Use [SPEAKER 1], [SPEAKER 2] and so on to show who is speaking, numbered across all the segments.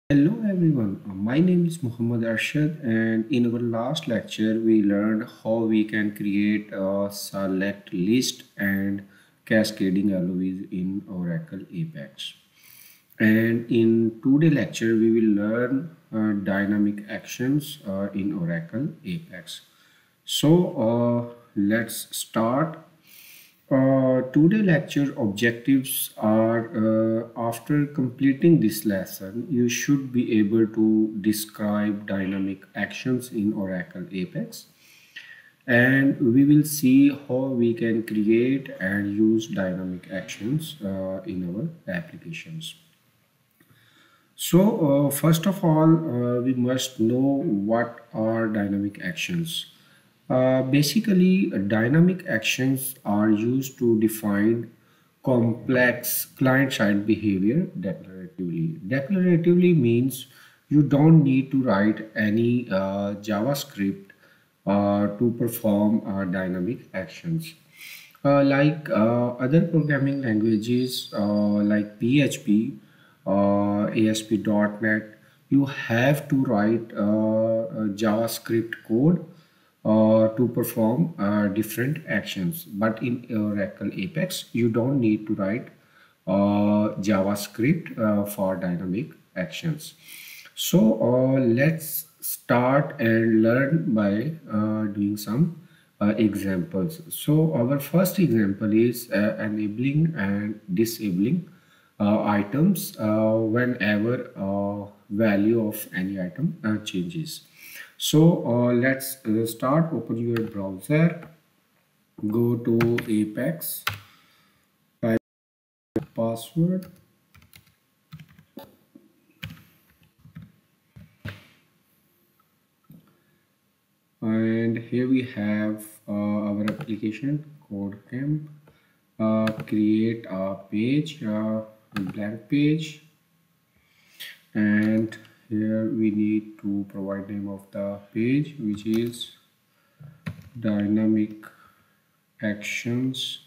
[SPEAKER 1] Hello everyone, my name is Muhammad Arshad, and in our last lecture we learned how we can create a select list and cascading LOVs in Oracle Apex. And in today's lecture we will learn dynamic actions in Oracle Apex. Let's start. Today lecture objectives are after completing this lesson, you should be able to describe dynamic actions in Oracle Apex, and we will see how we can create and use dynamic actions in our applications. First of all, we must know what are dynamic actions. Basically, dynamic actions are used to define complex client-side behavior declaratively. Declaratively means you don't need to write any JavaScript to perform dynamic actions. Other programming languages like PHP, ASP.NET, you have to write JavaScript code to perform different actions. But in Oracle Apex, you don't need to write JavaScript for dynamic actions. Let's start and learn by doing some examples. So our first example is enabling and disabling items whenever value of any item changes. Let's start. Open your browser, go to Apex, type password, and here we have our application CodeCamp. Create a page, a blank page, and here we need to provide name of the page, which is dynamic actions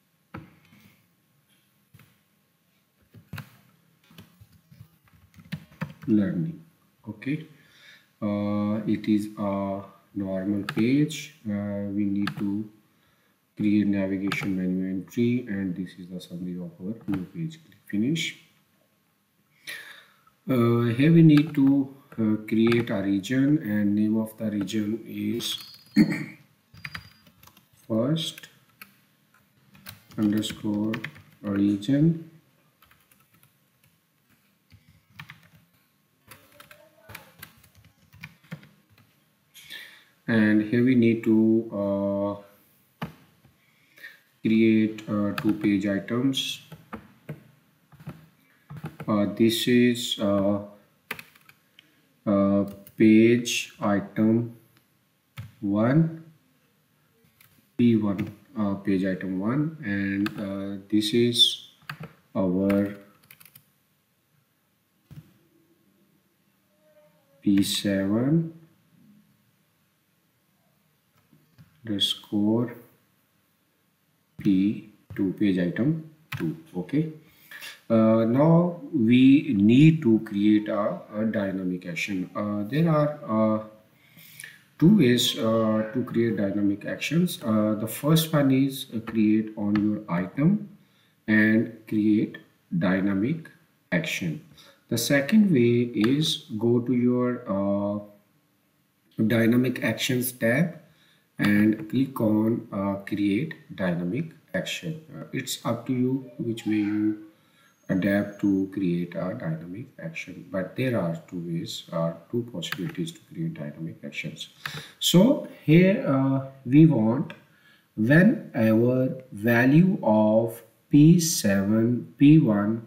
[SPEAKER 1] learning. Okay, it is a normal page. We need to create navigation menu entry, and this is the summary of our new page. Click finish. Here we need to create a region, and name of the region is first underscore region, and here we need to create two page items. This is page item 1, P1, page item 1, and this is our P7 underscore P2, page item 2. Okay. Now we need to create a dynamic action. There are two ways to create dynamic actions. The first one is create on your item and create dynamic action. The second way is go to your dynamic actions tab and click on create dynamic action. It's up to you which way you adapt to create a dynamic action, but there are two ways or two possibilities to create dynamic actions. So here we want whenever value of p7 p1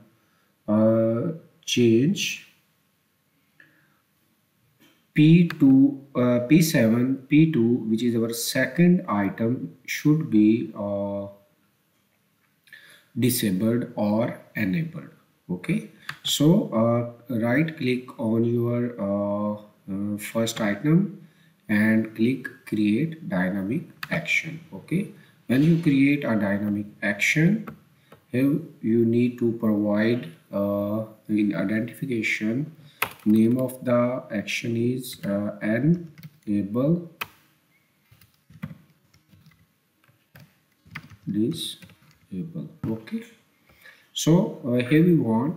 [SPEAKER 1] change, P2, P7, P2, which is our second item, should be disabled or enabled. Okay, so right click on your first item and click create dynamic action. Okay, when you create a dynamic action, here you need to provide in identification name of the action is enable disable. Okay, so here we want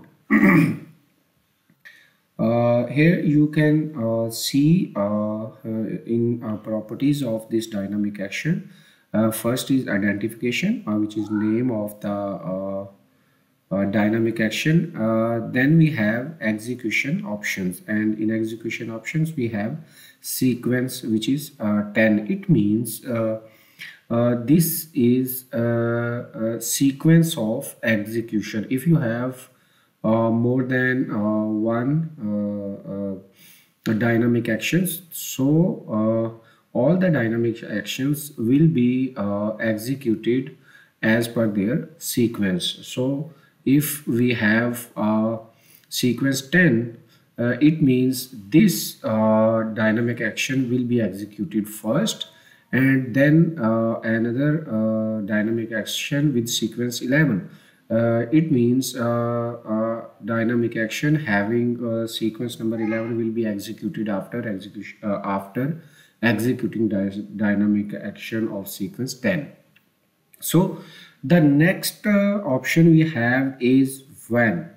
[SPEAKER 1] here you can see in properties of this dynamic action. First is identification, which is name of the dynamic action. Then we have execution options, and in execution options we have sequence, which is 10. It means this is a sequence of execution. If you have more than one dynamic actions, so all the dynamic actions will be executed as per their sequence. So if we have sequence 10, it means this dynamic action will be executed first, and then another dynamic action with sequence 11. It means dynamic action having sequence number 11 will be executed after executing dynamic action of sequence 10. So the next option we have is when.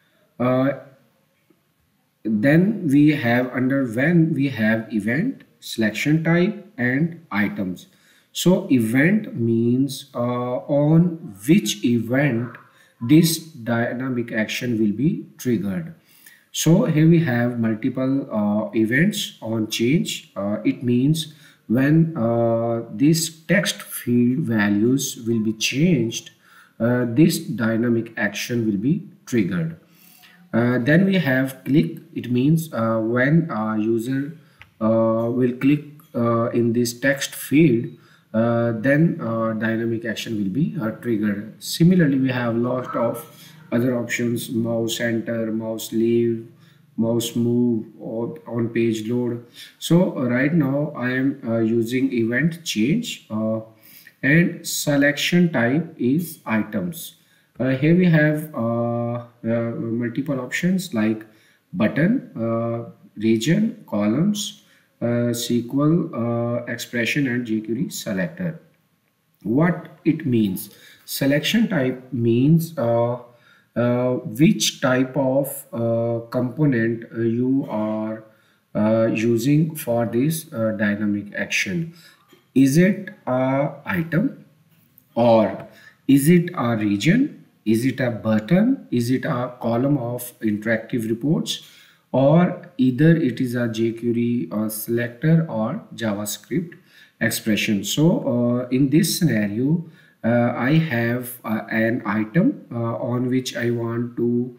[SPEAKER 1] Then we have under when we have event, selection type, and items. So event means on which event this dynamic action will be triggered. So here we have multiple events on change. It means when this text field values will be changed, this dynamic action will be triggered. Then we have click. It means when a user will click in this text field, then dynamic action will be triggered. Similarly, we have lot of other options: mouse enter, mouse leave, mouse move, or on page load. So right now I am using event change, and selection type is items. Here we have multiple options like button, region, columns, SQL expression, and jQuery selector. What it means: selection type means which type of component you are using for this dynamic action. Is it a item, or is it a region? Is it a button? Is it a column of interactive reports? Or either it is a jQuery selector or JavaScript expression. So in this scenario, I have an item on which I want to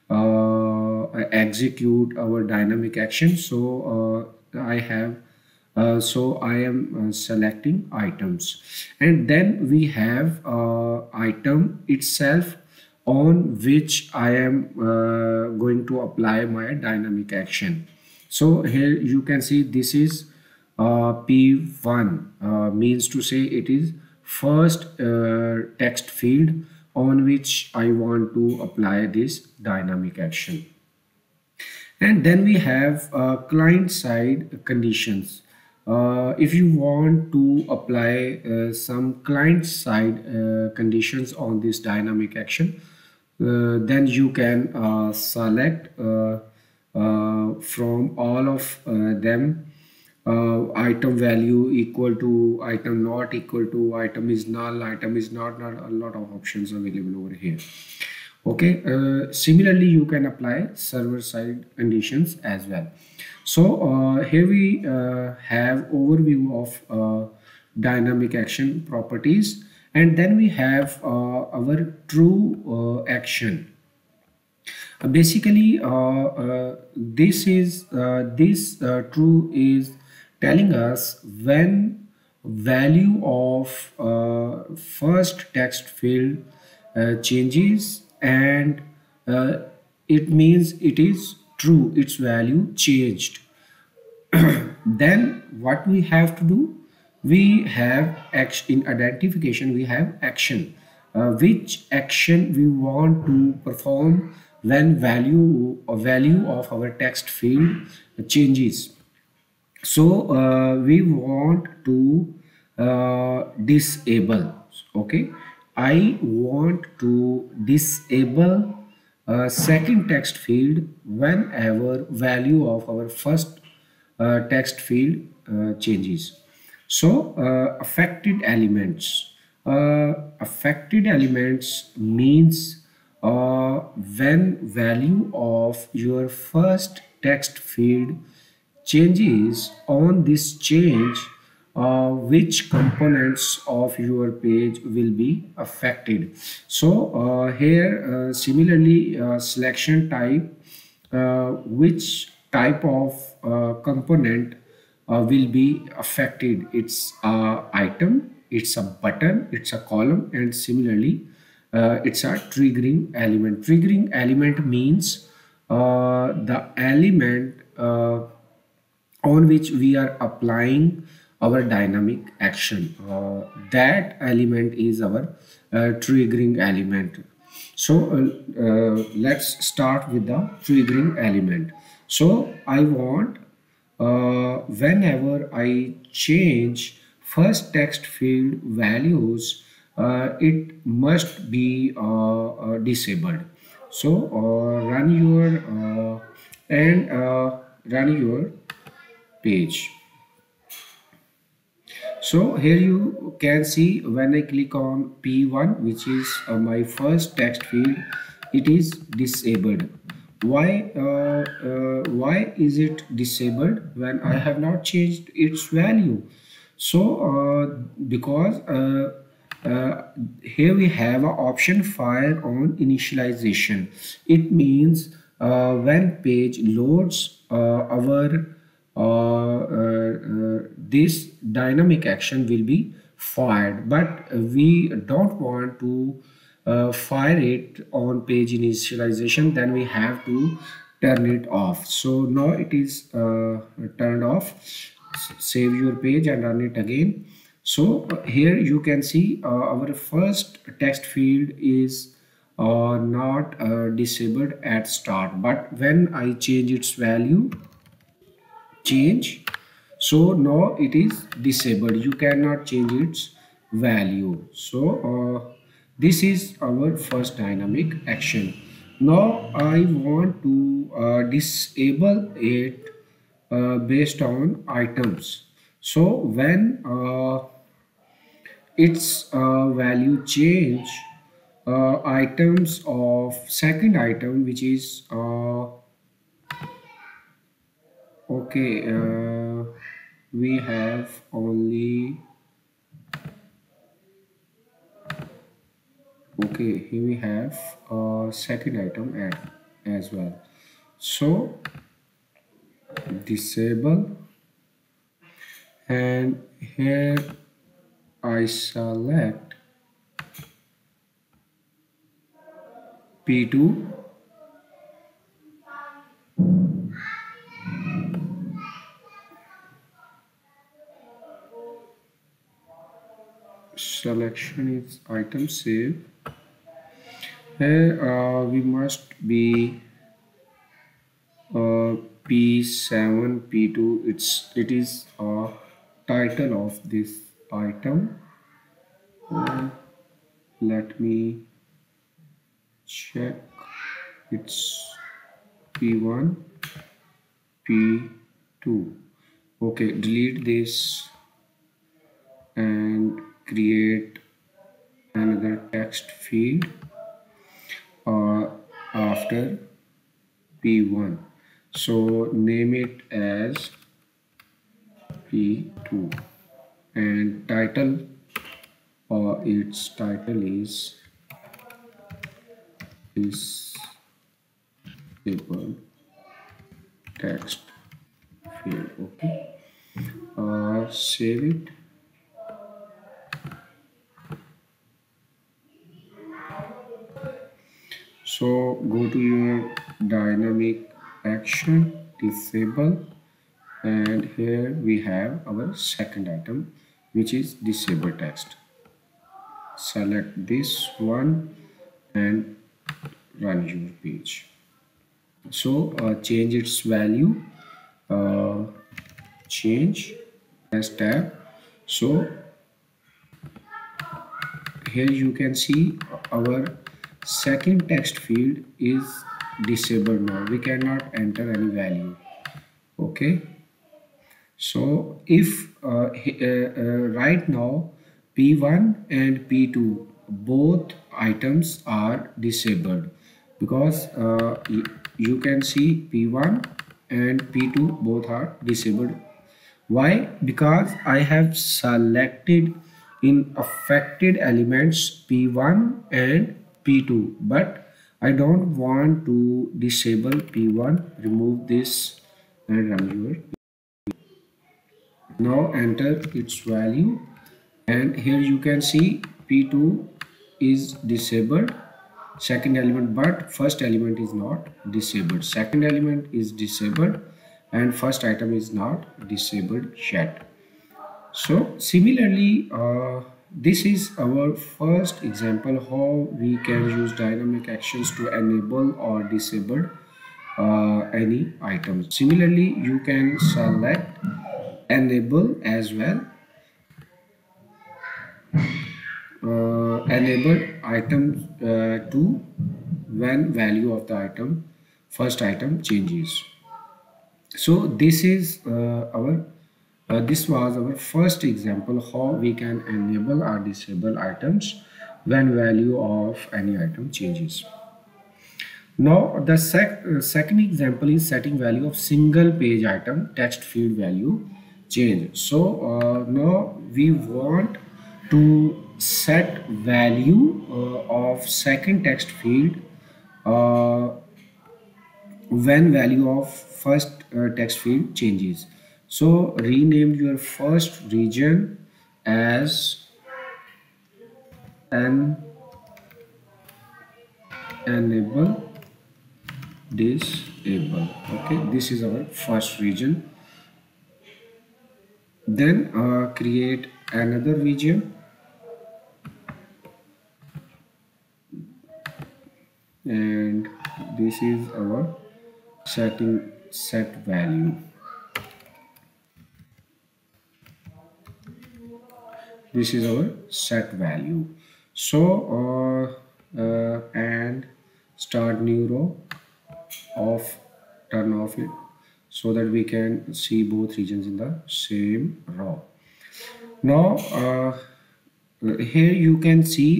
[SPEAKER 1] execute our dynamic action. So I am selecting items, and then we have item itself on which I am going to apply my dynamic action. So here you can see this is P1, means to say it is first text field on which I want to apply this dynamic action. And then we have client side conditions. If you want to apply some client side conditions on this dynamic action, then you can select from all of them, item value equal to, item not equal to, item is null, item is not null. A lot of options available over here. Okay, similarly you can apply server side conditions as well. So here we have overview of dynamic action properties, and then we have our true action. Basically this true is telling us when value of first text field changes, and it means it is true, its value changed. Then what we have to do, we have action. In identification we have action, which action we want to perform when value of our text field changes. So we want to disable. Okay, I want to disable second text field whenever value of our first text field changes. So affected elements means when value of your first text field changes. On this change, which components of your page will be affected. So here similarly, selection type, which type of component will be affected. It's a item, it's a button, it's a column, and similarly it's a triggering element. Triggering element means the element on which we are applying our dynamic action. That element is our triggering element. So let's start with the triggering element. So I want whenever I change first text field values, it must be disabled. So run your and run your page. So here you can see when I click on P1, which is my first text field, it is disabled. Why is it disabled when I have not changed its value? So because here we have an option fire on initialization. It means when page loads our this dynamic action will be fired, but we don't want to fire it on page initialization. Then we have to turn it off. So now it is turned off. Save your page and run it again. So here you can see our first text field is not disabled at start, but when I change its value, change, so now it is disabled. You cannot change its value. So this is our first dynamic action. Now I want to disable it based on items. So when its value change, items of second item, which is okay, we have only, okay, here we have a second item as well. So disable, and here I select P2, selection is item save. Here we must be P7 P2. It is a title of this item. Let me check. It's P1 P2. Okay, delete this and create another text field after P1. So name it as P2, and title, its title is disable text field. Okay, save it. So go to your dynamic action, disable, and here we have our second item, which is disable text. Select this one and run your page. So change its value, uh, change as tab. So here you can see our second text field is disabled. Now we cannot enter any value. Okay, so if right now P1 and P2 both items are disabled, because you can see P1 and P2 both are disabled. Why? Because I have selected in affected elements P1 and P2, but I don't want to disable P1. Remove this and run your. Now enter its value, and here you can see P2 is disabled, second element, but first element is not disabled. Second element is disabled and first item is not disabled yet. So similarly, this is our first example how we can use dynamic actions to enable or disable any item. Similarly, you can select enable as well, enable item to when value of the item first item changes. So this is our this was our first example how we can enable or disable items when value of any item changes. Now the second example is setting value of single page item text field value change. So now we want to set value of second text field uh, when value of first text field changes. So rename your first region as an enable disable. Okay, this is our first region. Then create another region, and this is our set value. This is our set value. So and start new row, off, turn off it, so that we can see both regions in the same row. Now here you can see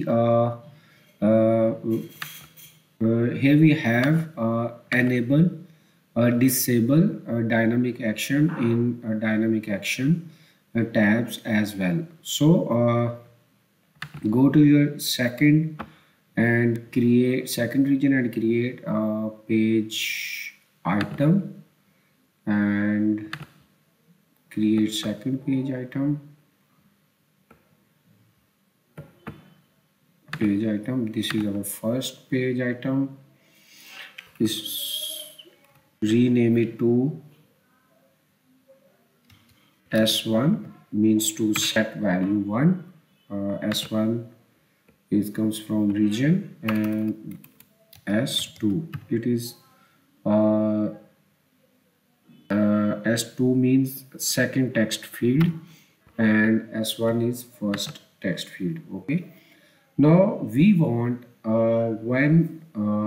[SPEAKER 1] here we have enable disable dynamic action in dynamic action tabs as well. So go to your second and create second region and create a page item, and create second page item. This is our first page item. Is rename it to S1, means to set value 1. S1 is comes from region, and S2 it is S2 means second text field, and S1 is first text field. Okay, now we want when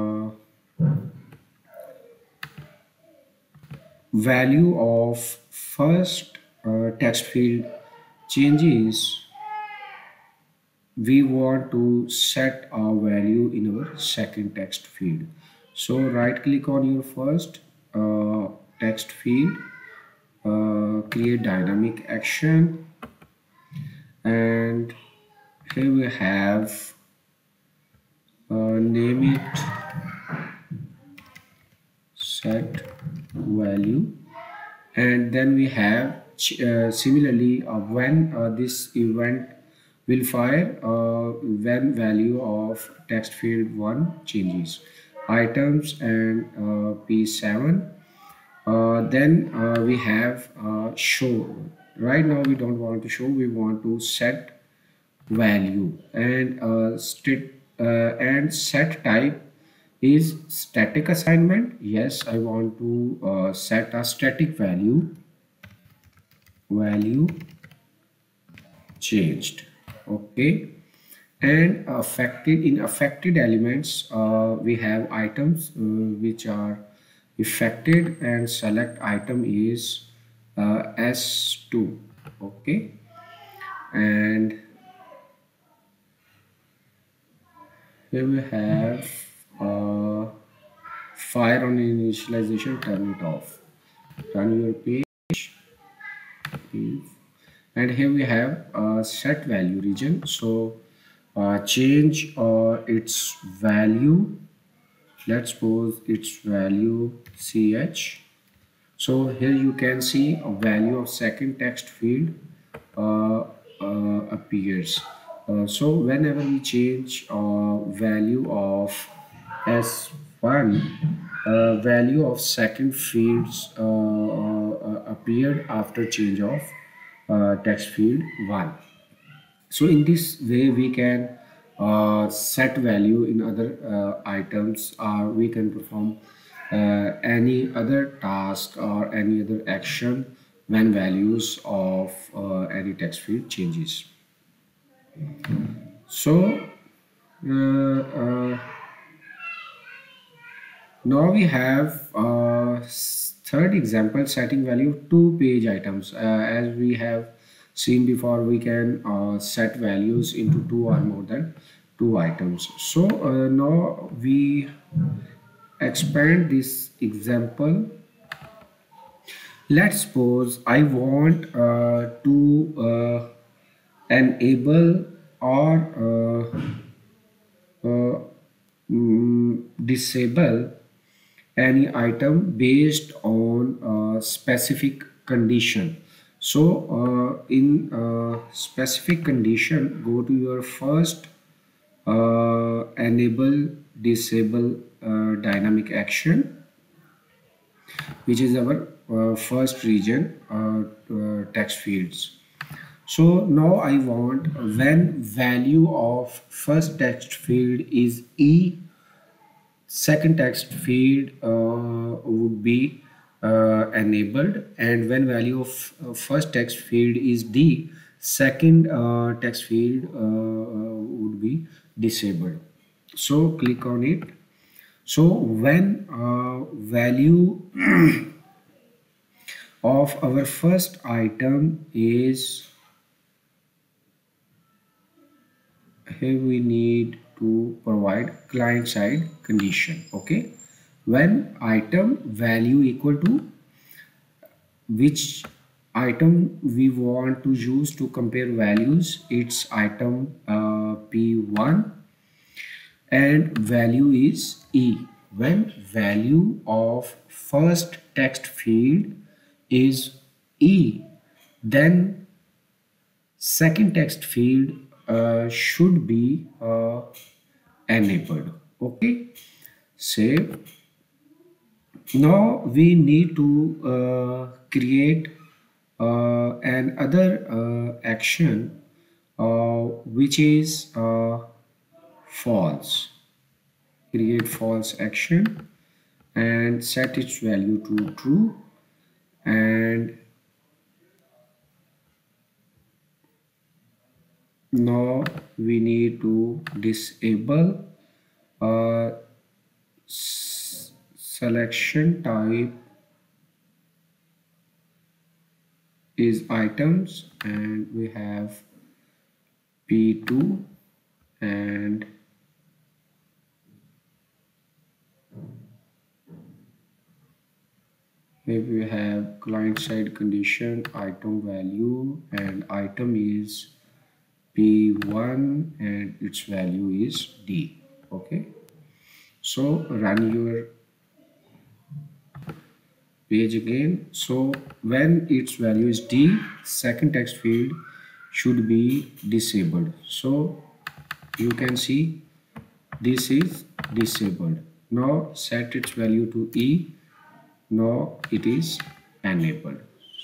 [SPEAKER 1] value of first text field changes, we want to set our value in our second text field. So right click on your first text field, create dynamic action, and here we have name it set value, and then we have similarly when this event will fire when value of text field 1 changes, items, and P7. Then we have show. Right now we don't want to show, we want to set value, and set type is static assignment. Yes, I want to set a static value changed. Okay. And affected elements, we have items which are affected, and select item is S2. Okay. And here we have uh, fire on initialization, turn it off. Run your page. And here we have set value region. So change its value. Let's suppose its value ch. So here you can see a value of second text field uh, appears. So whenever we change value of s1, value of second fields appeared after change of text field 1. So in this way we can set value in other items, or we can perform any other task or any other action when values of any text field changes. So now we have third example, setting value of two page items. As we have seen before, we can set values into two or more than two items. So now we expand this example. Let's suppose I want to enable or disable any item based on a specific condition. So in specific condition, go to your first enable disable dynamic action, which is our first region text fields. So now I want when value of first text field is E, second text field would be enabled, and when value of first text field is D, second text field would be disabled. So click on it. So when value of our first item is, here we need to provide client side condition. Okay, when item value equal to which item we want to use to compare values, it's item p1 and value is E. When value of first text field is E, then second text field should be enabled. Okay, save. Now we need to create another action which is false. Create false action and set its value to true, and now we need to disable selection type is items, and we have p2, and here we have client side condition item value, and item is p1 and its value is D. Okay, so run your page again. So when its value is D, second text field should be disabled. So you can see this is disabled. Now set its value to E. Now it is enabled.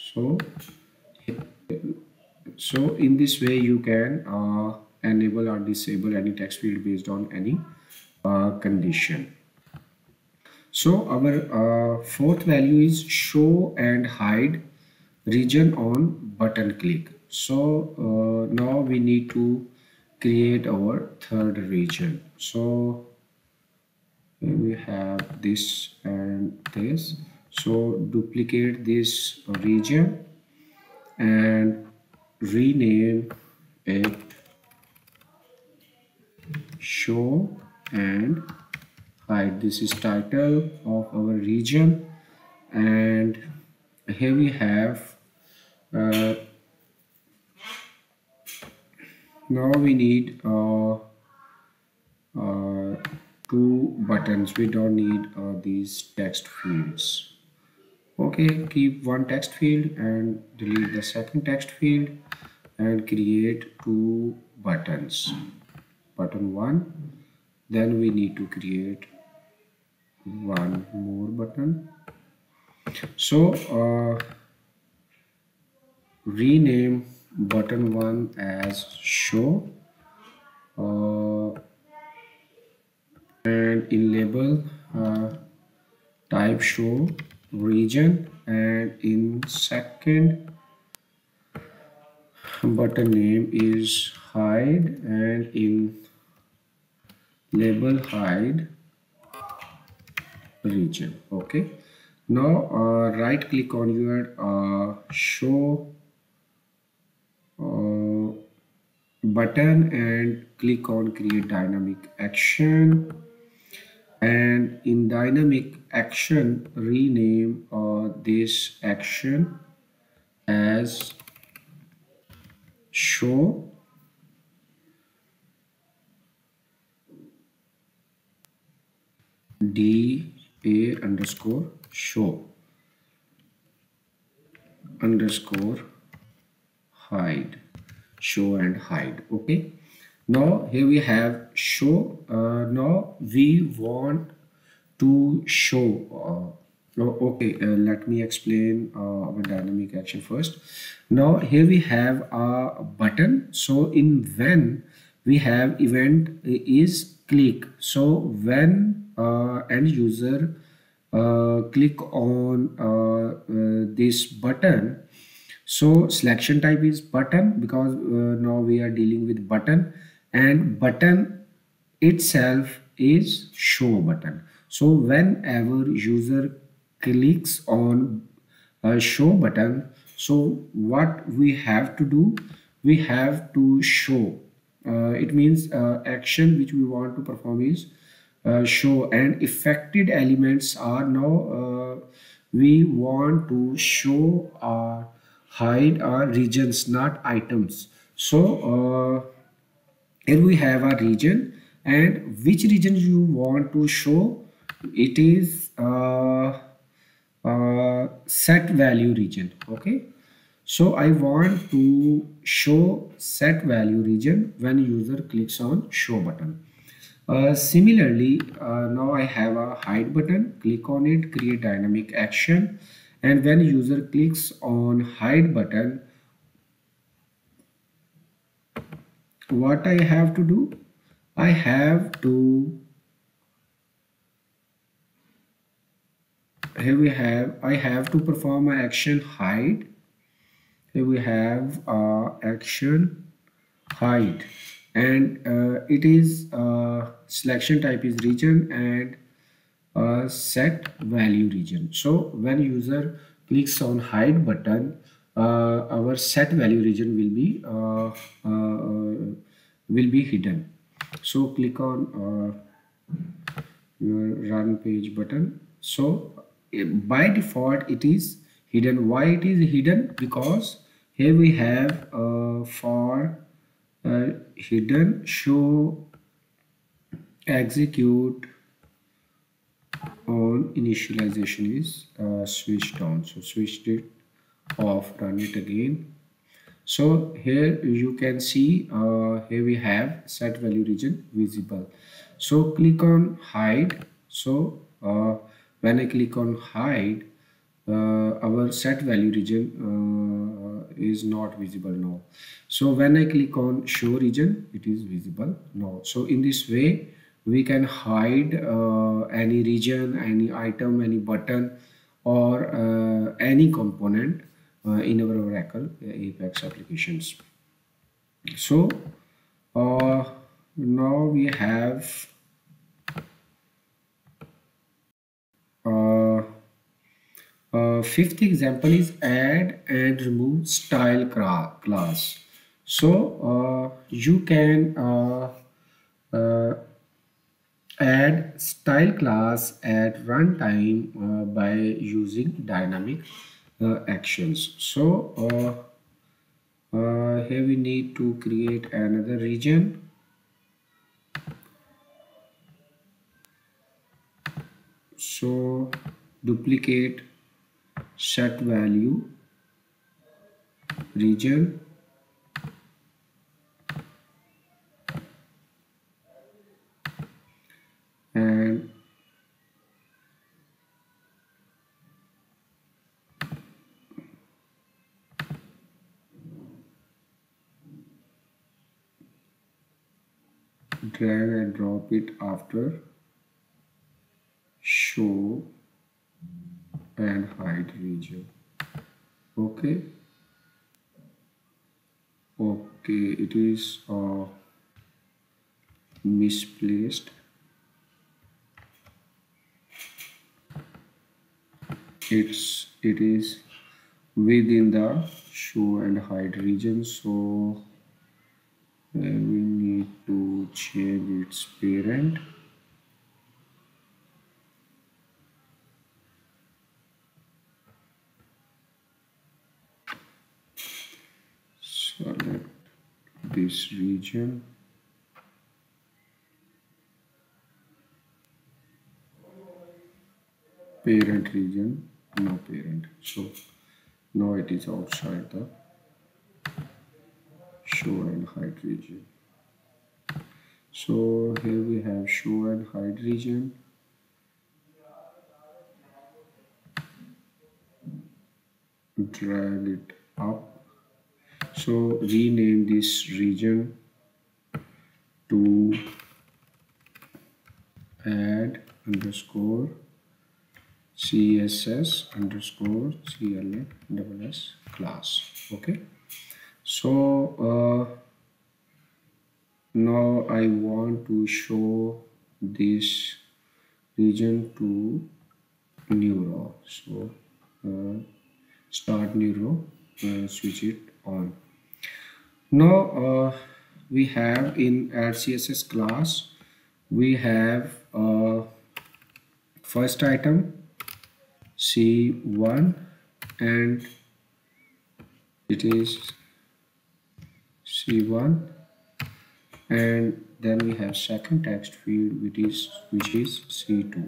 [SPEAKER 1] So in this way you can enable or disable any text field based on any condition. So our fourth value is show and hide region on button click. So now we need to create our third region. So here we have this and this. So duplicate this region and rename it show and hide. This is title of our region, and here we have uh, now we need two buttons. We don't need these text fields. Okay, keep one text field and delete the second text field and create two buttons. Button 1, then we need to create one more button. So rename button 1 as show, and in label type show region, and in second button name is hide, and in label hide region. Okay, now right click on your show button and click on create dynamic action, and in dynamic action rename this action as show da underscore show underscore hide, show and hide. Okay, now here we have show. Now we want to show okay, let me explain our dynamic action first. Now here we have a button. So in when we have event is click. So when end user click on this button, so selection type is button, because now we are dealing with button, and button itself is show button. So whenever user clicks on a show button, so what we have to do, we have to show, it means action which we want to perform is show, and affected elements are now we want to show or hide our regions, not items. So here we have a region, and which region you want to show, it is set value region. Okay, so I want to show set value region when user clicks on show button. Similarly, now I have a hide button. Click on it, create dynamic action, and when user clicks on hide button, what I have to do, I have to, here we have, I have to perform an action hide. Here we have action hide, and it is selection type is region and set value region. So when user clicks on hide button, our set value region will be hidden. So click on your run page button. So by default it is hidden. Why it is hidden? Because here we have for hidden show execute on initialization is switched on. So switched it off, run it again. So here you can see here we have set value region visible. So click on hide. So when I click on hide, our set value region is not visible now. So when I click on show region, it is visible now. So in this way we can hide any region, any item, any button, or any component in our Oracle Apex applications. So now we have uh, fifth example is add and remove style class. So you can uh, add style class at runtime by using dynamic actions. So here we need to create another region. So duplicate set value region, and drag and drop it after show and hide region. Okay, it is misplaced. It is within the show and hide region, so we need to change its parent. Select this region, parent region, no parent, so now it is outside the show and hide region. So here we have show and hide region. Drag it up. So rename this region to add underscore CSS underscore CLS class. Okay. So now I want to show this region to new row. So start new row, switch it on. Now we have in add CSS class, we have first item C1, and it is C1, and then we have second text field which is C2,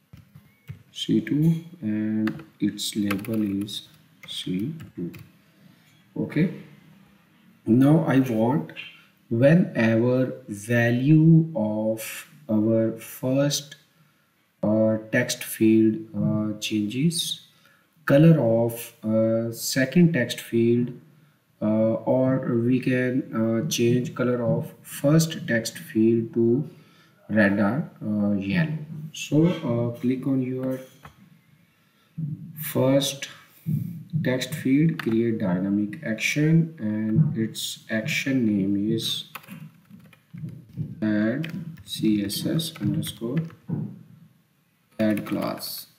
[SPEAKER 1] and its label is C2. Okay, now I want whenever value of our first text field changes, color of second text field, or we can change color of first text field to red or yellow. So click on your first text field, create dynamic action, and its action name is add CSS underscore add class.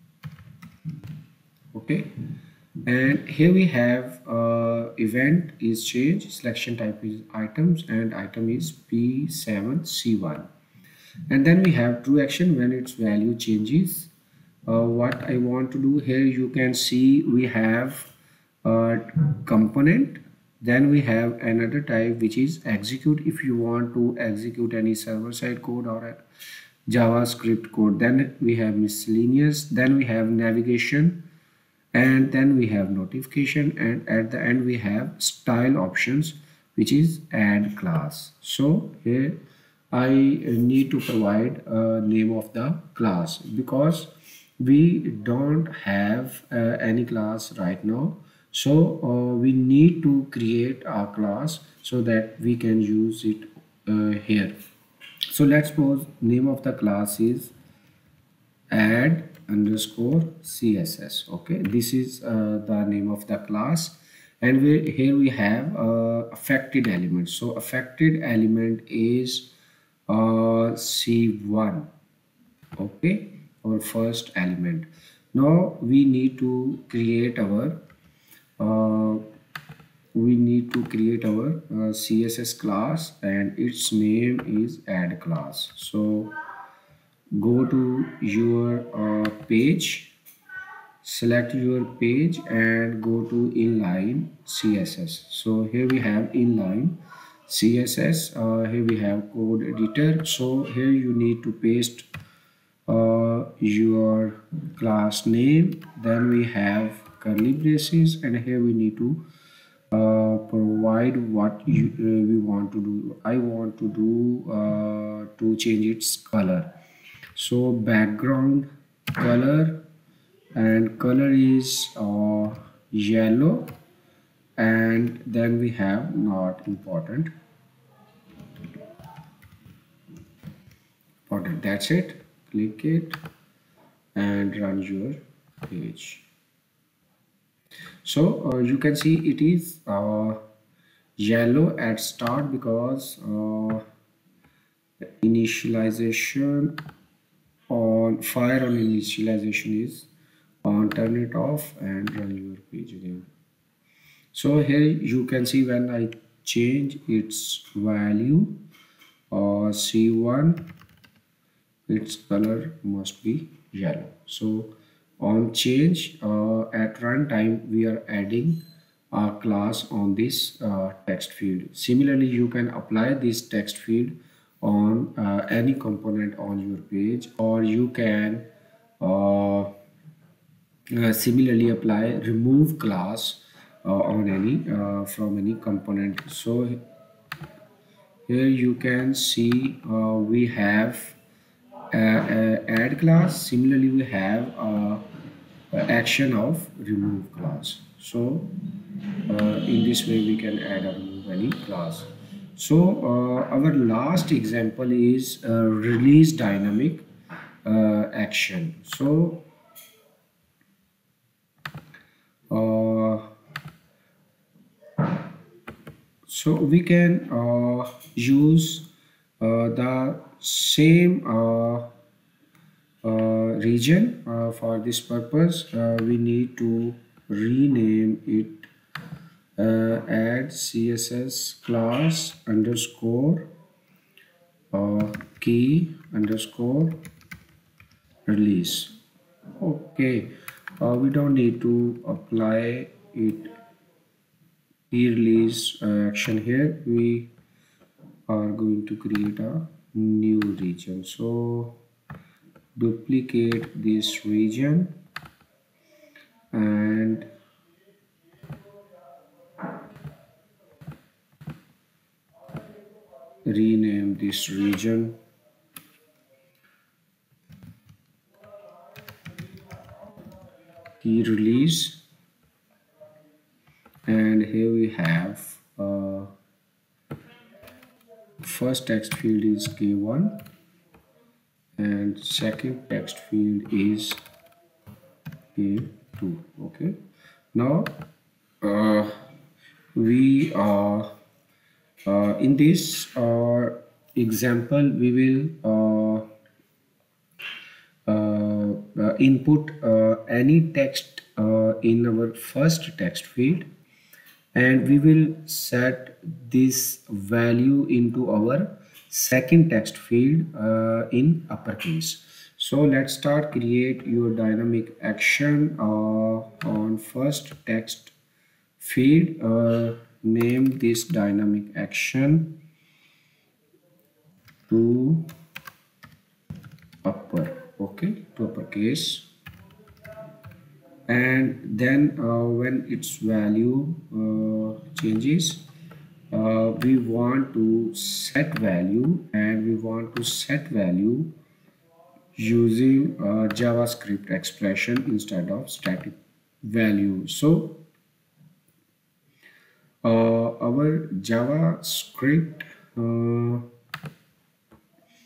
[SPEAKER 1] Okay, and here we have event is change, selection type is items, and item is P7C1, and then we have true action when its value changes. What I want to do here, you can see we have a component, then we have another type which is execute. If you want to execute any server-side code or a JavaScript code, then we have miscellaneous, then we have navigation, and then we have notification, and at the end we have style options which is add class. So here I need to provide a name of the class because we don't have any class right now. So we need to create a class so that we can use it here. So let's suppose name of the class is add underscore css. Okay, this is the name of the class, and here we have affected element. So affected element is c1. Okay, our first element. Now we need to create our uh, css class, and its name is add class. So go to your page, select your page and go to inline css. So here we have inline css. Here we have code editor. So here you need to paste your class name, then we have curly braces, and here we need to provide what we want to do. I want to do to change its color. So background color, and color is yellow, and then we have not important. That's it. Click it and run your page. So you can see it is yellow at start because initialization on fire on initialization is on. Turn it off and run your page again. So here you can see when I change its value c1, its color must be yellow. So on change at runtime we are adding a class on this text field. Similarly, you can apply this text field on any component on your page, or you can similarly apply remove class on any from any component. So here you can see we have add class. Similarly, we have action of remove class. So in this way we can add or remove any class. So our last example is release dynamic action. Uh, so we can use the same region. For this purpose we need to rename it add css class underscore key underscore release. Okay, we don't need to apply it key release action here. We are going to create a new region. So duplicate this region and rename this region key release, and here we have first text field is k1 and second text field is k2. Okay, now we are in this example we will input any text in our first text field, and we will set this value into our second text field in uppercase. So let's start create your dynamic action on first text field. Name this dynamic action to uppercase, and then when its value changes, we want to set value, and we want to set value using JavaScript expression instead of static value. So our JavaScript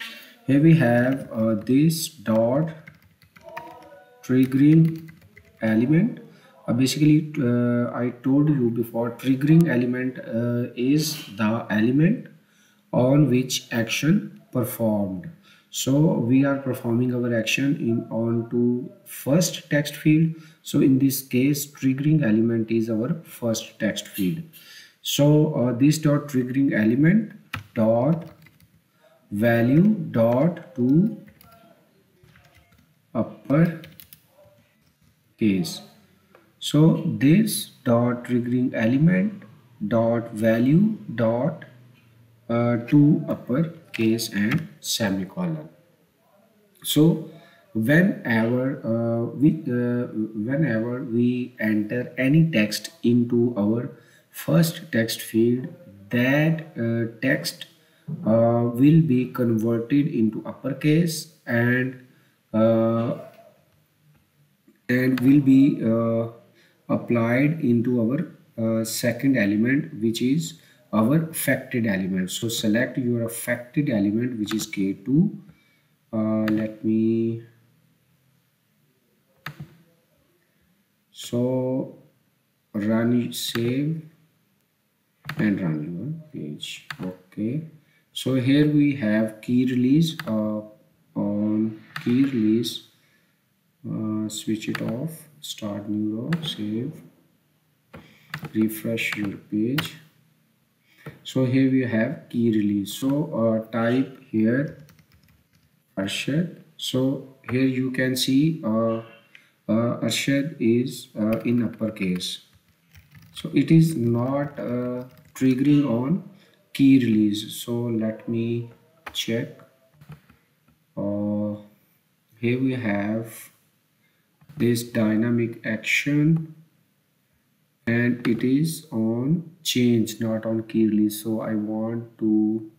[SPEAKER 1] Here we have this dot triggering element. Basically, I told you before, triggering element is the element on which action performed. So we are performing our action in on to first text field. So in this case, triggering element is our first text field. So this dot triggering element dot value dot to upper case. So this dot triggering element dot value dot to upper case and semicolon. So whenever we enter any text into our first text field, that text will be converted into uppercase uh, and will be applied into our second element, which is our affected element. So select your affected element, which is K2. Let me so run, save and run your page. Okay, so here we have key release. On key release, switch it off, start new row, save, refresh your page. So here we have key release. So type here Arshad. So here you can see Arshad is in uppercase. So it is not triggering on key release. So let me check. Here we have this dynamic action and it is on change, not on key release. So I want to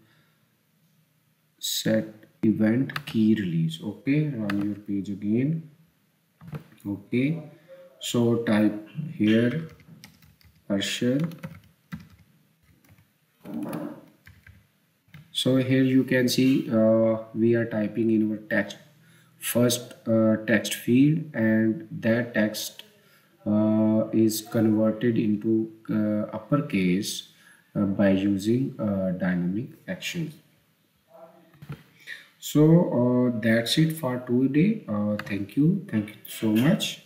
[SPEAKER 1] set event key release. Okay, run your page again. Okay, so type here Arshad. So here you can see we are typing in our text first text field, and that text is converted into uppercase by using dynamic actions. So that's it for today. Thank you so much.